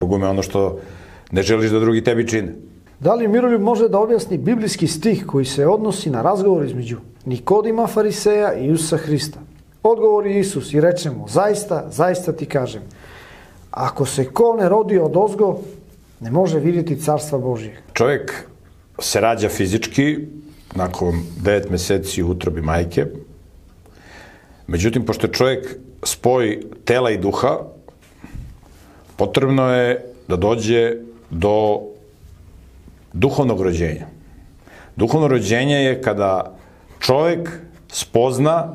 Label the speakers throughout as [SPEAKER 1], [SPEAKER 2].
[SPEAKER 1] drugome ono što ne želiš da drugi tebi čine.
[SPEAKER 2] Da li Miroljub može da objasni biblijski stih koji se odnosi na razgovor između Nikodima Fariseja i Isusa Hrista? Odgovori Isus i reče mu, zaista, zaista ti kažem, ako se ko ne rodi od ozgo, ne može vidjeti carstva Božijeg.
[SPEAKER 1] Čovjek se rađa fizički nakon 9 meseci u utrobi majke. Međutim, pošto je čovjek spoj tela i duha, potrebno je da dođe do duhovnog rođenja. Duhovno rođenje je kada čovjek spozna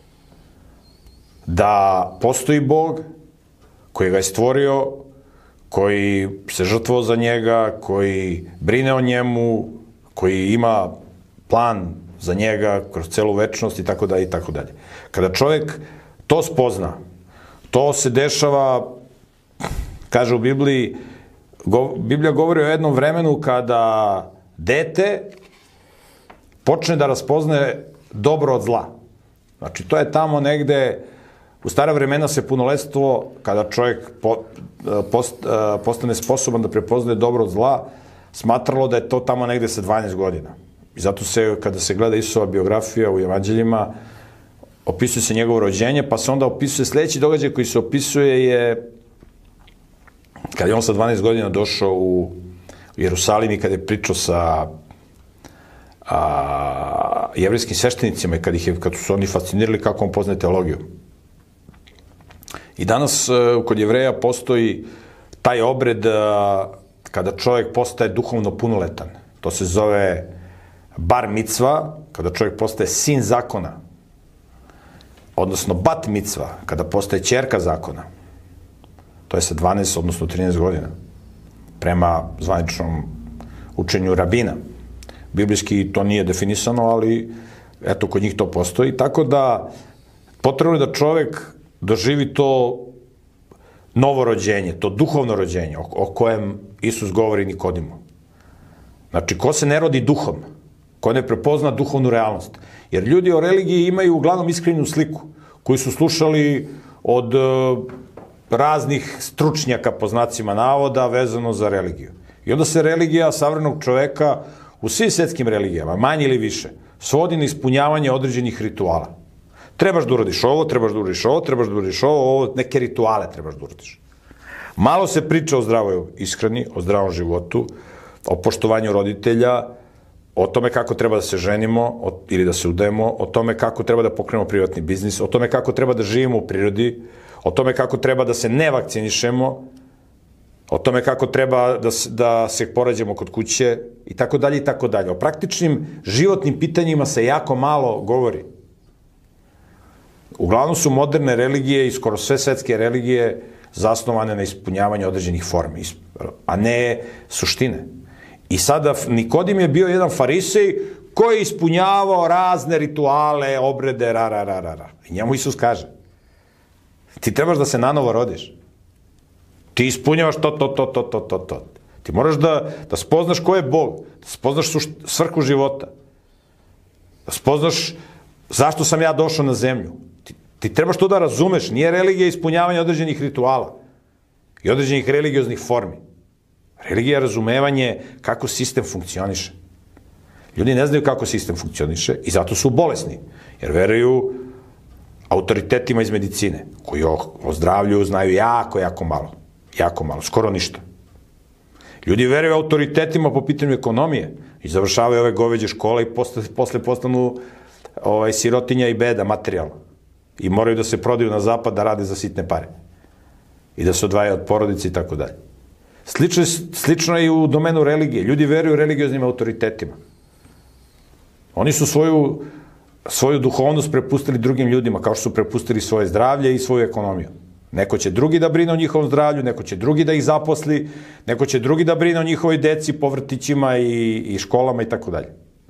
[SPEAKER 1] da postoji Bog koji ga je stvorio, koji se žrtvovao za njega, koji brine o njemu, koji ima plan za njega kroz celu večnost i tako dalje i tako dalje. Kada čovjek to spozna, to se dešava, kaže u Bibliji, Biblija govori o jednom vremenu kada dete počne da raspoznaje dobro od zla. Znači, to je tamo negde, u stara vremena se punoletstvo, kada čovjek postane sposoban da prepoznaje dobro od zla, smatralo da je to tamo negde sa 12 godina. I zato se, kada se gleda Isusova biografija u evanđeljima, opisuje se njegovo rođenje, pa se onda opisuje sljedeći događaj koji se opisuje je kada je on sa 12 godina došao u Jerusalim i kada je pričao sa jevrijskim sveštenicima i kad su oni fascinirali kako on poznaje teologiju. I danas kod Jevreja postoji taj obred kada čovjek postaje duhovno punoletan. To se zove bar micva, kada čovjek postaje sin zakona. Odnosno bat micva, kada postaje ćerka zakona. To je sa 12, odnosno 13 godina. Prema zvaničnom učenju rabina. Biblijski to nije definisano, ali eto, kod njih to postoji. Tako da, potrebno je da čovjek doživi to novo rođenje, to duhovno rođenje o kojem Isus govori Nikodimu. Znači, ko se ne rodi duhom, ko ne prepozna duhovnu realnost. Jer ljudi o religiji imaju uglavnom iskrenu sliku, koju su slušali od raznih stručnjaka, po znacima navoda, vezano za religiju. I onda se religija savremenog čoveka u svim svetskim religijama, manje ili više, svodi na ispunjavanje određenih rituala. Trebaš da uradiš ovo, trebaš da uradiš ovo, trebaš da uradiš ovo, neke rituale trebaš da uradiš. Malo se priča o zdravoj ishrani, o zdravom životu, o poštovanju roditelja, o tome kako treba da se ženimo ili da se udajemo, o tome kako treba da pokrenemo privatni biznis, o tome kako treba da živimo u prirodi, o tome kako treba da se ne vakcinišemo, o tome kako treba da se porađamo kod kuće i tako dalje i tako dalje. O praktičnim životnim pitanjima se jako malo govori. Uglavnom su moderne religije i skoro sve svetske religije zasnovane na ispunjavanju određenih formi, a ne suštine. I sada Nikodim je bio jedan farisej koji je ispunjavao razne rituale, obrede, I njemu Isus kaže, ti trebaš da se nanovo rodiš. Ti ispunjavaš to. Ti moraš da spoznaš ko je Bog, da spoznaš svrhu života, da spoznaš zašto sam ja došao na zemlju. Ti trebaš to da razumeš, nije religija ispunjavanja određenih rituala i određenih religioznih formi. Religija je razumevanje kako sistem funkcioniše. Ljudi ne znaju kako sistem funkcioniše i zato su bolesni, jer veruju autoritetima iz medicine, koji o zdravlju znaju jako malo. Jako malo, skoro ništa. Ljudi veruju autoritetima po pitanju ekonomije i završavaju ove goveđe škole i posle postanu sirotinja i beda, materijalno. I moraju da se prodaju na zapad da rade za sitne pare. I da se odvajaju od porodice i tako dalje. Slično je i u domenu religije. Ljudi veruju religioznim autoritetima. Oni su svoju duhovnost prepustili drugim ljudima, kao što su prepustili svoje zdravlje i svoju ekonomiju. Neko će drugi da brine o njihovom zdravlju, neko će drugi da ih zaposli, neko će drugi da brine o njihovoj deci po vrtićima i školama i tako dalje.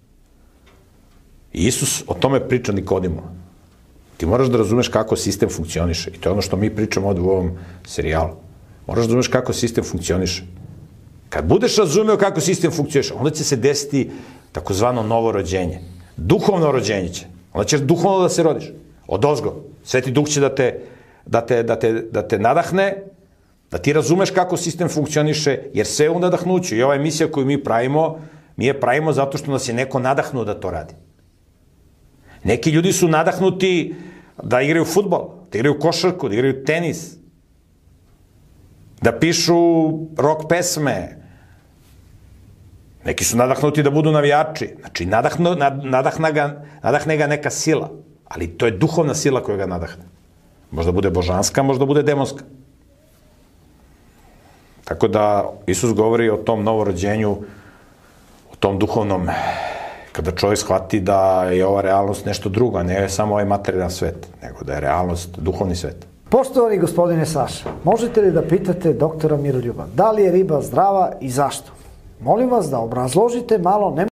[SPEAKER 1] I Isus o tome priča Nikodimu. Ti moraš da razumeš kako sistem funkcioniše. I to je ono što mi pričamo ovdje u ovom serijalu. Moraš da razumeš kako sistem funkcioniše. Kad budeš razumeo kako sistem funkcioniše, onda će se desiti takozvano novo rođenje. Duhovno rođenje će. Onda ćeš duhovno da se rodiš. Odozgo. Sveti Duh će da te nadahne Da ti razumeš kako sistem funkcioniše, jer sve u nadahnuću. I ova emisija koju mi je pravimo zato što nas je neko nadahnuo da to radi. Neki ljudi su nadahnuti da igraju fudbal, da igraju košarku, da igraju tenis, da pišu rock pesme. Neki su nadahnuti da budu navijači. Znači, nadahne ga neka sila. Ali to je duhovna sila koja ga nadahne. Možda bude božanska, možda bude demonska. Tako da Isus govori o tom novorođenju, o tom duhovnom, kada čovjek shvati da je ova realnost nešto drugo, a ne samo ovaj materijalan svet, nego da je realnost duhovni svet.
[SPEAKER 2] Poštovani gospodine Saša, možete li da pitate doktora Miroljuba, da li je riba zdrava i zašto? Molim vas da obrazložite malo